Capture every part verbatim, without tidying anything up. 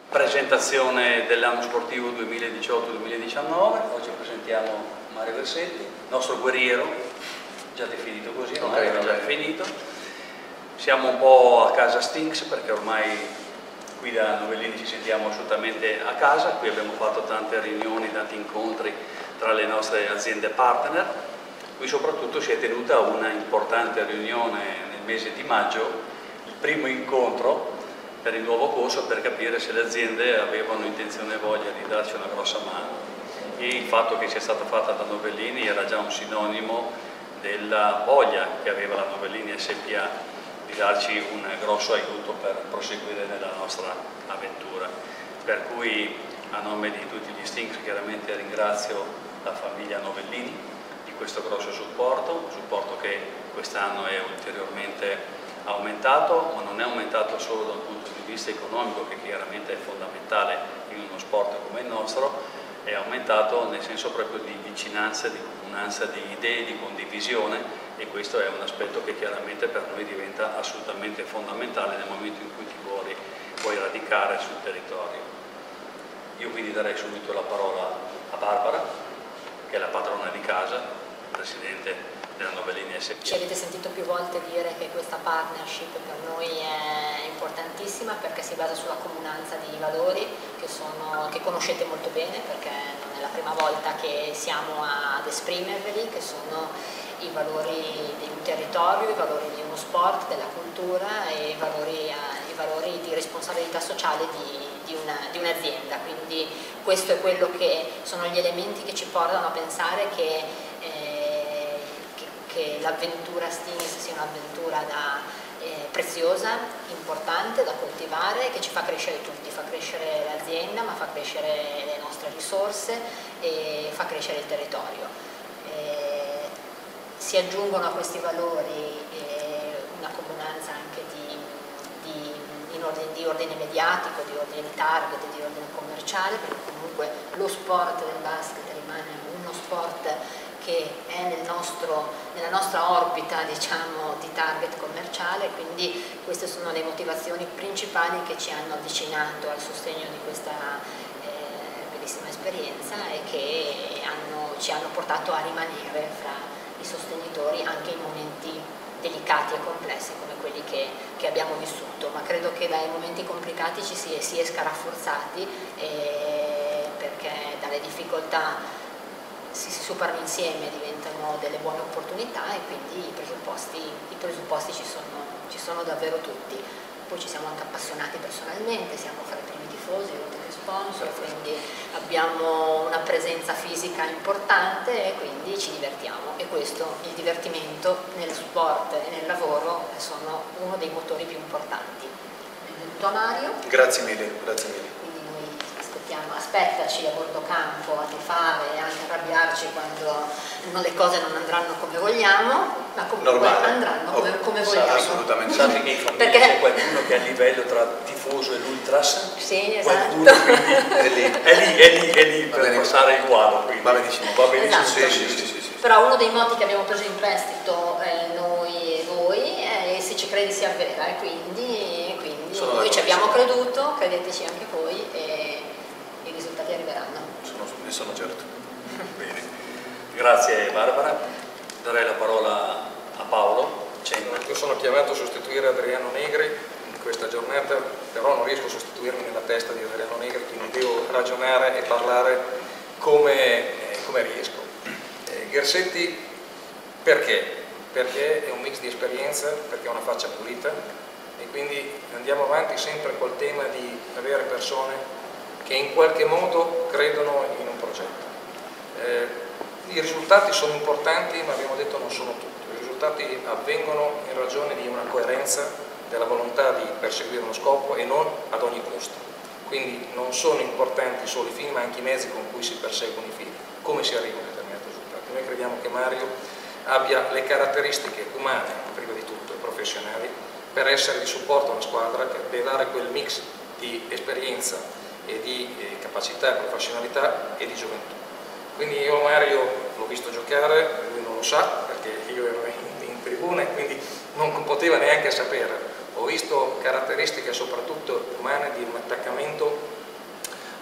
Presentazione dell'anno sportivo duemiladiciotto duemiladiciannove. Oggi presentiamo Mario Versetti, nostro guerriero, già definito così, non okay, aveva già definito. Siamo un po' a casa Stinks perché ormai qui da Novellini ci sentiamo assolutamente a casa. Qui abbiamo fatto tante riunioni, tanti incontri tra le nostre aziende partner. Qui soprattutto si è tenuta una importante riunione nel mese di maggio, il primo incontro per il nuovo corso, per capire se le aziende avevano intenzione e voglia di darci una grossa mano. E il fatto che sia stata fatta da Novellini era già un sinonimo della voglia che aveva la Novellini S P A di darci un grosso aiuto per proseguire nella nostra avventura. Per cui a nome di tutti gli Stinks chiaramente ringrazio la famiglia Novellini di questo grosso supporto, un supporto che quest'anno è ulteriormente aumentato, ma non è aumentato solo dal punto di vista economico, che chiaramente è fondamentale in uno sport come il nostro, è aumentato nel senso proprio di vicinanza, di comunanza di idee, di condivisione, e questo è un aspetto che chiaramente per noi diventa assolutamente fondamentale nel momento in cui ti vuoi, vuoi radicare sul territorio. Io quindi darei subito la parola a Barbara, che è la padrona di casa, presidente della Novellini S P A. Ci avete sentito più volte dire che questa partnership per noi è importantissima perché si basa sulla comunanza di valori che, sono, che conoscete molto bene, perché non è la prima volta che siamo ad esprimerveli, che sono i valori di un territorio, i valori di uno sport, della cultura e i valori, i valori di responsabilità sociale di, di un'azienda. Quindi questo è quello che sono gli elementi che ci portano a pensare che eh, che l'avventura Stinks sia un'avventura eh, preziosa, importante, da coltivare, che ci fa crescere tutti, fa crescere l'azienda, ma fa crescere le nostre risorse e fa crescere il territorio. Eh, si aggiungono a questi valori eh, una comunanza anche di, di, in ordine, di ordine mediatico, di ordine di target, di ordine commerciale, perché comunque lo sport del basket rimane uno sport che è nel nostro, nella nostra orbita, diciamo, di target commerciale, quindi queste sono le motivazioni principali che ci hanno avvicinato al sostegno di questa eh, bellissima esperienza e che hanno, ci hanno portato a rimanere fra i sostenitori anche in momenti delicati e complessi come quelli che, che abbiamo vissuto, ma credo che dai momenti complicati ci si, si esca rafforzati eh, perché dalle difficoltà si superano insieme, diventano delle buone opportunità e quindi i presupposti, i presupposti ci, sono, ci sono davvero tutti. Poi ci siamo anche appassionati personalmente, siamo fra i primi tifosi, oltre che sponsor, quindi abbiamo una presenza fisica importante e quindi ci divertiamo, e questo, il divertimento nel sport e nel lavoro, sono uno dei motori più importanti. Benvenuto a Mario. Grazie mille, grazie mille. Aspettaci a bordo campo a tifare e anche arrabbiarci quando non, le cose non andranno come vogliamo, ma comunque normale. andranno come, oh, come vogliamo. Assolutamente. Sappi che in famiglia Perché... c'è qualcuno che è a livello tra tifoso e l'ultras, sì, esatto. qualcuno è lì, è lì, è lì, è lì per passare il guado. Quindi. Va benissimo, va benissimo. Esatto. Sì, sì, sì, sì, sì. Però uno dei moti che abbiamo preso in prestito eh, noi e voi è se ci credi si avvera, e quindi, quindi noi ci abbiamo creduto, credeteci anche voi e i risultati arriveranno. Sono, ne sono certo. Bene. Grazie Barbara. Darei la parola a Paolo Cenna. Io sono chiamato a sostituire Adriano Negri in questa giornata, però non riesco a sostituirmi nella testa di Adriano Negri, quindi devo ragionare e parlare come, eh, come riesco. Eh, Gersetti perché? Perché è un mix di esperienza, perché ha una faccia pulita e quindi andiamo avanti sempre col tema di avere persone che in qualche modo credono in un progetto. Eh, I risultati sono importanti, ma abbiamo detto non sono tutto. I risultati avvengono in ragione di una coerenza della volontà di perseguire uno scopo e non ad ogni costo. Quindi non sono importanti solo i fini, ma anche i mezzi con cui si perseguono i fini, come si arriva a determinati risultati. Noi crediamo che Mario abbia le caratteristiche umane, prima di tutto, e professionali, per essere di supporto a una squadra che deve dare quel mix di esperienza e di eh, capacità e professionalità e di gioventù. Quindi io Mario l'ho visto giocare, lui non lo sa perché io ero in, in tribuna e quindi non poteva neanche sapere. Ho visto caratteristiche soprattutto umane di un attaccamento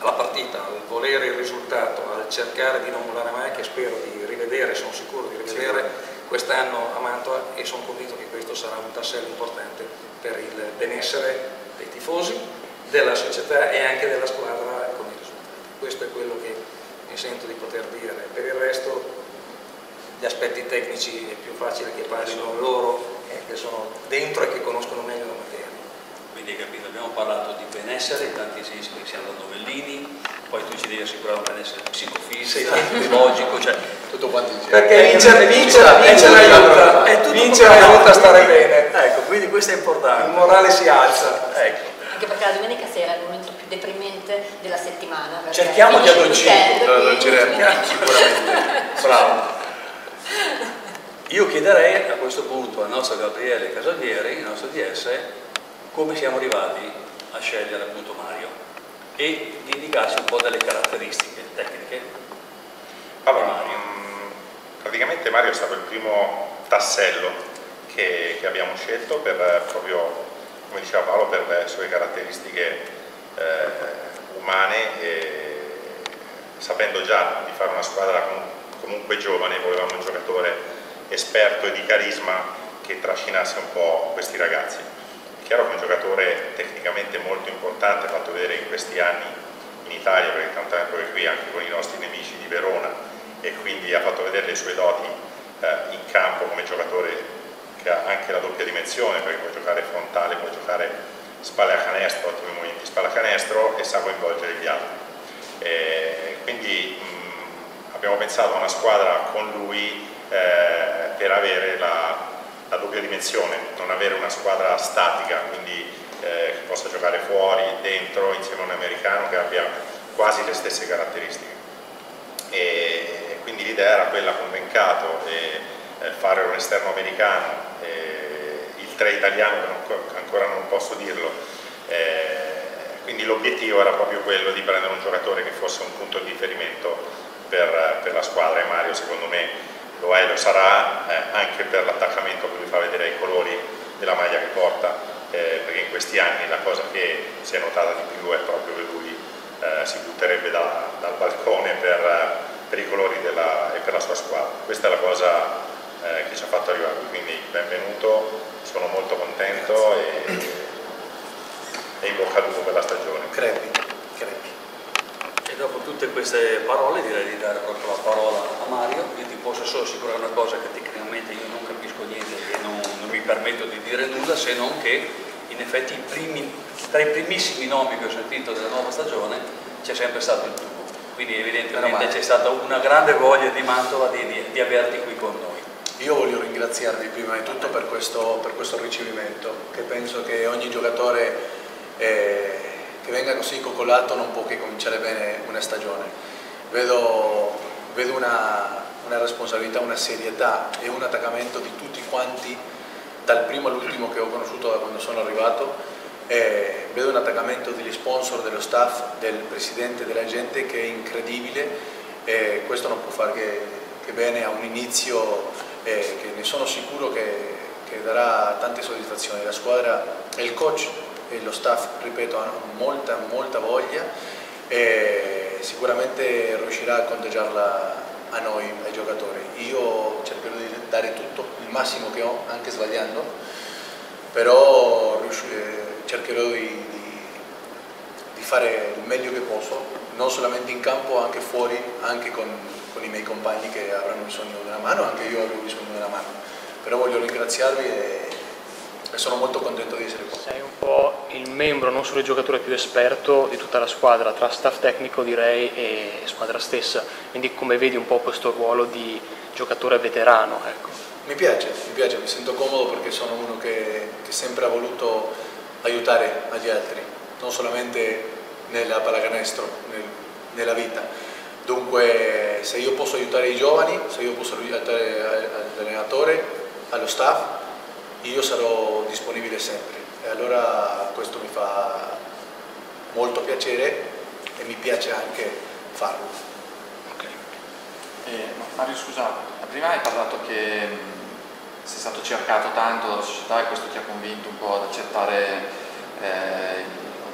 alla partita, al volere il risultato, al cercare di non mollare mai, che spero di rivedere, sono sicuro di rivedere quest'anno a Mantova, e sono convinto che questo sarà un tassello importante per il benessere dei tifosi, della società e anche della squadra con i risultati. Questo è quello che mi sento di poter dire. Per il resto gli aspetti tecnici è più facile che parlino loro, eh, che sono dentro e che conoscono meglio la materia. Quindi hai capito, abbiamo parlato di benessere, in tanti sensi perché siamo da Novellini, poi tu ci devi assicurare un benessere psicofisico, psicologico, cioè tutto quanto insieme. Perché vincere, vincere, vincere aiuta, è tutto vincere aiuta a stare bene. Ecco, quindi questo è importante. Il morale si alza. Ecco. Anche perché la domenica sera è il momento più deprimente della settimana. Cerchiamo di addolcire, addolcire. Sicuramente. Bravo. Io chiederei a questo punto al nostro Gabriele Casavieri, il nostro D S, come siamo arrivati a scegliere appunto Mario e di indicarci un po' delle caratteristiche tecniche. Allora, Mario. mh, praticamente Mario è stato il primo tassello che, che abbiamo scelto per proprio, come diceva Paolo, per le sue caratteristiche eh, umane, e sapendo già di fare una squadra com comunque giovane, volevamo un giocatore esperto e di carisma che trascinasse un po' questi ragazzi. È chiaro che un giocatore tecnicamente molto importante, fatto vedere in questi anni in Italia, perché tanto tempo che qui anche con i nostri nemici di Verona, e quindi ha fatto vedere le sue doti eh, in campo come giocatore che ha anche la doppia dimensione, perché può giocare frontale, può giocare spalle a canestro, ottimi movimenti spalle a canestro, e sa coinvolgere gli altri. E quindi mh, abbiamo pensato a una squadra con lui eh, per avere la, la doppia dimensione, non avere una squadra statica, quindi eh, che possa giocare fuori, dentro, insieme a un americano che abbia quasi le stesse caratteristiche. E quindi l'idea era quella con Vencato, e eh, fare un esterno americano, eh, il tre italiano che non, ancora non posso dirlo, eh, quindi l'obiettivo era proprio quello di prendere un giocatore che fosse un punto di riferimento per, per la squadra, e Mario secondo me lo è e lo sarà, eh, anche per l'attaccamento che lui fa vedere ai colori della maglia che porta, eh, perché in questi anni la cosa che si è notata di più è proprio che lui eh, si butterebbe da, dal balcone per, per i colori della, e per la sua squadra. Questa è la cosa eh, che ci ha fatto arrivare, quindi benvenuto, sono molto contento e, e in bocca al lupo per la stagione. Crepi, crepi. E dopo tutte queste parole direi di dare proprio la parola a Mario. Io ti posso solo assicurare una cosa, che tecnicamente io non capisco niente e non, non mi permetto di dire nulla, se non che in effetti i primi, tra i primissimi nomi che ho sentito della nuova stagione c'è sempre stato il tuo, quindi evidentemente c'è stata una grande voglia di Mantova di, di, di averti qui con noi. Io voglio ringraziarvi prima di tutto per questo, per questo ricevimento, che penso che ogni giocatore eh, che venga così coccolato non può che cominciare bene una stagione. Vedo, vedo una, una responsabilità, una serietà e un attaccamento di tutti quanti, dal primo all'ultimo che ho conosciuto da quando sono arrivato. Eh, vedo un attaccamento degli sponsor, dello staff, del presidente, della gente, che è incredibile, e questo non può fare che, che bene a un inizio eh, che ne sono sicuro che, che darà tante soddisfazioni. La squadra e il coach e lo staff, ripeto, hanno molta molta voglia, e sicuramente riuscirà a contagiarla a noi, ai giocatori. Io cercherò di dare tutto, il massimo che ho, anche sbagliando, però cercherò di, di, di fare il meglio che posso, non solamente in campo, anche fuori, anche con, con i miei compagni che avranno bisogno di una mano, anche io avrò bisogno di una mano. Però voglio ringraziarvi e, e sono molto contento di essere qua. Sei un po' il membro, non solo il giocatore più esperto di tutta la squadra, tra staff tecnico direi e squadra stessa, quindi come vedi un po' questo ruolo di giocatore veterano? Ecco. Mi piace, mi piace, mi sento comodo perché sono uno che, che sempre ha voluto aiutare gli altri, non solamente nella pallacanestro, nel, nella vita. Dunque, se io posso aiutare i giovani, se io posso aiutare l'allenatore, allo staff, io sarò disponibile sempre. E allora questo mi fa molto piacere e mi piace anche farlo. Okay. Eh, Mario, scusa, prima hai parlato che mh, sei stato cercato tanto dalla società e questo ti ha convinto un po' ad accettare eh, il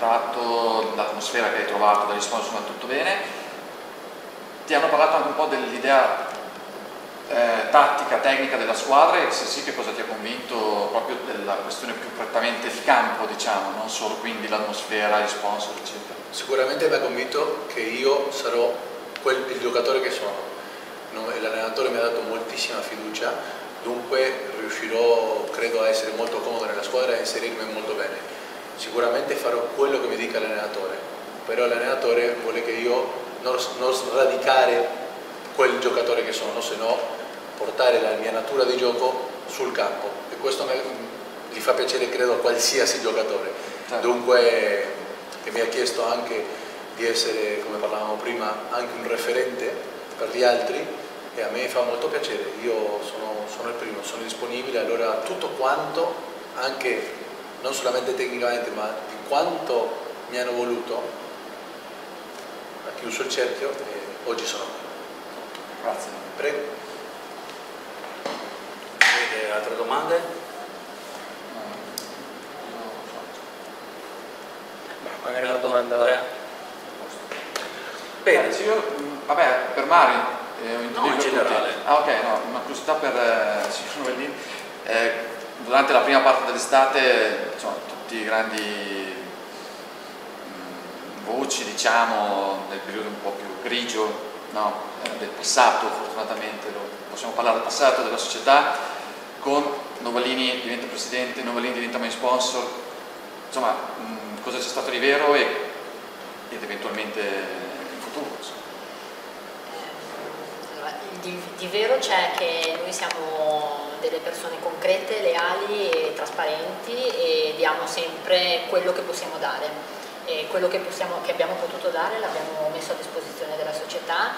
contratto, l'atmosfera che hai trovato, dagli sponsor, va tutto bene. Ti hanno parlato anche un po' dell'idea eh, tattica, tecnica della squadra, e se sì, che cosa ti ha convinto proprio della questione più prettamente il campo, diciamo, non solo quindi l'atmosfera, gli sponsor, eccetera. Sicuramente mi ha convinto che io sarò quel, il giocatore che sono. L'allenatore mi ha dato moltissima fiducia, dunque riuscirò, credo, a essere molto comodo nella squadra e a inserirmi molto bene. Sicuramente farò quello che mi dica l'allenatore, però l'allenatore vuole che io non, non sradicare quel giocatore che sono, se no portare la mia natura di gioco sul campo, e questo mi, gli fa piacere, credo, a qualsiasi giocatore. Certo. Dunque e mi ha chiesto anche di essere, come parlavamo prima, anche un referente per gli altri, e a me fa molto piacere. Io sono, sono il primo, sono disponibile, allora tutto quanto, anche non solamente tecnicamente, ma di quanto mi hanno voluto, ha chiuso il cerchio e oggi sono qui. Grazie. Prego. Avete altre domande? Magari una domanda. Bene, io, vabbè, per Mario. Eh, no, in generale. Ah, ok, no, una curiosità per eh, signor Novellini. Eh, durante la prima parte dell'estate, insomma, tutti i grandi mh, voci, diciamo, del periodo un po' più grigio, no, eh, del passato, fortunatamente, lo, possiamo parlare del passato, della società, con Novellini diventa presidente, Novellini diventa main sponsor, insomma, mh, cosa c'è stato di vero e, ed eventualmente in futuro, insomma. Di, di vero c'è che noi siamo delle persone concrete, leali e trasparenti, e diamo sempre quello che possiamo dare, e quello che, possiamo, che abbiamo potuto dare l'abbiamo messo a disposizione della società,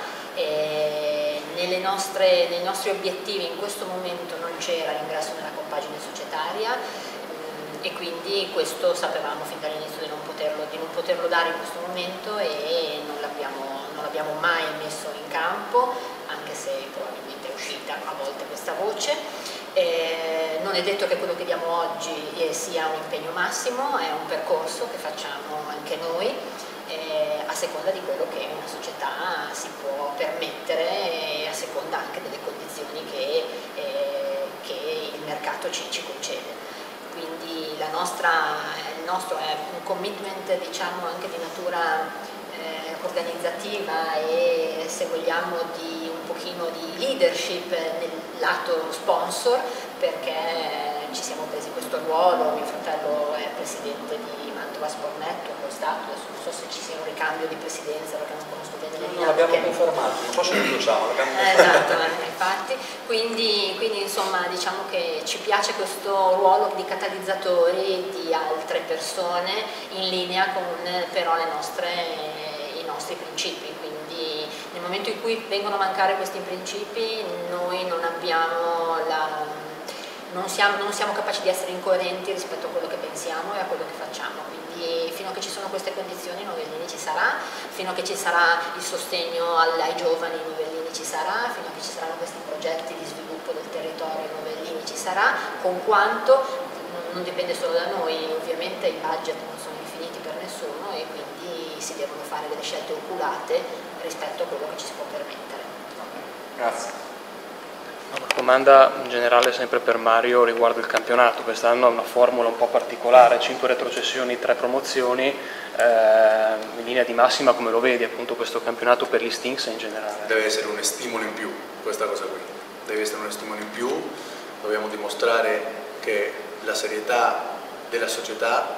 e nelle nostre, nei nostri obiettivi in questo momento non c'era l'ingresso nella compagine societaria, e quindi questo sapevamo fin dall'inizio di non poterlo, di non poterlo dare in questo momento, e non l'abbiamo non l'abbiamo mai messo in campo, anche se probabilmente è uscita a volte questa voce. Eh, non è detto che quello che diamo oggi eh, sia un impegno massimo, è un percorso che facciamo anche noi, eh, a seconda di quello che una società si può permettere, e a seconda anche delle condizioni che, eh, che il mercato ci, ci concede. Quindi la nostra, il nostro è un commitment, diciamo, anche di natura eh, organizzativa e, se vogliamo, di un pochino di leadership nel lato sponsor, perché ci siamo presi questo ruolo. Mio fratello è presidente di Mantova Sport Network, lo Stato, adesso non so se ci sia un ricambio di presidenza perché non conosco bene le dinamiche. No, l'abbiamo confermato, non so se lo diciamo, l'abbiamo confermato. Esatto, infatti, quindi, quindi insomma diciamo che ci piace questo ruolo di catalizzatori di altre persone in linea con però le nostre, i nostri principi. Quindi nel momento in cui vengono a mancare questi principi noi non abbiamo la... Non siamo, non siamo capaci di essere incoerenti rispetto a quello che pensiamo e a quello che facciamo, quindi fino a che ci sono queste condizioni Novellini ci sarà, fino a che ci sarà il sostegno ai giovani Novellini ci sarà, fino a che ci saranno questi progetti di sviluppo del territorio Novellini ci sarà, con quanto non dipende solo da noi, ovviamente i budget non sono infiniti per nessuno e quindi si devono fare delle scelte oculate rispetto a quello che ci si può permettere. Grazie. Una domanda in generale sempre per Mario riguardo il campionato. Quest'anno ha una formula un po' particolare, cinque retrocessioni, tre promozioni, eh, in linea di massima come lo vedi appunto questo campionato per gli Stinks in generale? Deve essere un stimolo in più questa cosa qui, deve essere un stimolo in più, dobbiamo dimostrare che la serietà della società,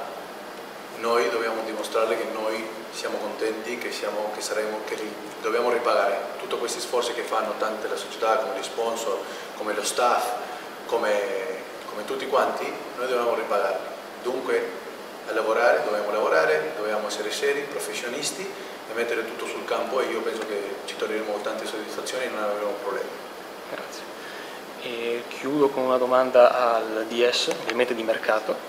noi dobbiamo dimostrare che noi siamo contenti, che, siamo, che, saremo, che dobbiamo ripagare tutti questi sforzi che fanno tante la società, come gli sponsor, come lo staff, come, come tutti quanti, noi dobbiamo ripagarli. Dunque a lavorare, dobbiamo lavorare, dobbiamo essere seri, professionisti e mettere tutto sul campo, e io penso che ci toglieremo tante soddisfazioni e non avremo problemi. Grazie. E chiudo con una domanda al D S, ovviamente di mercato.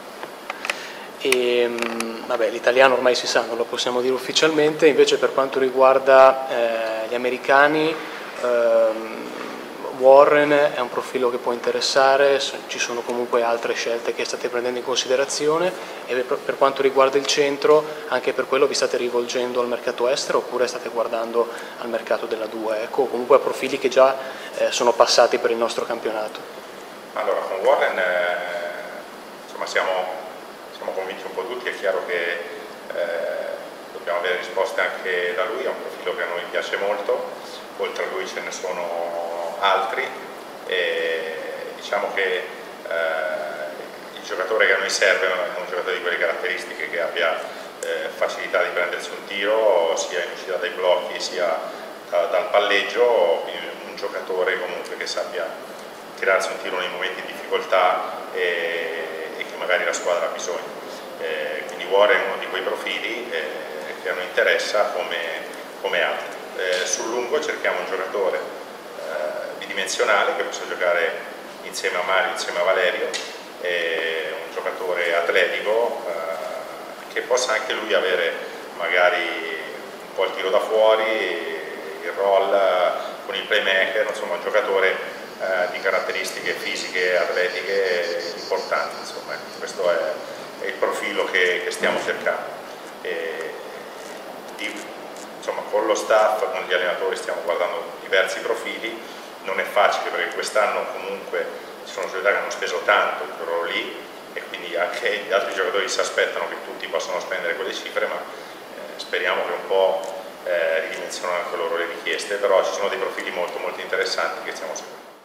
E, vabbè, l'italiano ormai si sa, non lo possiamo dire ufficialmente, invece per quanto riguarda eh, gli americani, ehm, Warren è un profilo che può interessare, ci sono comunque altre scelte che state prendendo in considerazione, e per quanto riguarda il centro, anche per quello vi state rivolgendo al mercato estero oppure state guardando al mercato della due, ecco, o comunque a profili che già eh, sono passati per il nostro campionato? Allora, con Warren eh, insomma siamo, siamo convinti un po' tutti, è chiaro che eh, dobbiamo avere risposte anche da lui, è un profilo che a noi piace molto, oltre a lui ce ne sono altri, e diciamo che eh, il giocatore che a noi serve è un giocatore di quelle caratteristiche, che abbia eh, facilità di prendersi un tiro sia in uscita dai blocchi sia da, dal palleggio, un giocatore comunque che sappia tirarsi un tiro nei momenti di difficoltà e, e che magari la squadra ha bisogno. Eh, quindi Warren è uno di quei profili eh, che a noi interessa come, come altri. Eh, sul lungo cerchiamo un giocatore eh, bidimensionale che possa giocare insieme a Mario, insieme a Valerio, eh, un giocatore atletico eh, che possa anche lui avere magari un po' il tiro da fuori, il roll con il playmaker, insomma un giocatore eh, di caratteristiche fisiche, atletiche importanti, insomma. Questo è, è il profilo che, che stiamo cercando. E, di, insomma, con lo staff, con gli allenatori stiamo guardando diversi profili, non è facile perché quest'anno comunque ci sono società che hanno speso tanto in quel ruolo lì e quindi anche gli altri giocatori si aspettano che tutti possano spendere quelle cifre, ma eh, speriamo che un po' eh, ridimensionano anche loro le richieste, però ci sono dei profili molto molto interessanti che stiamo seguendo.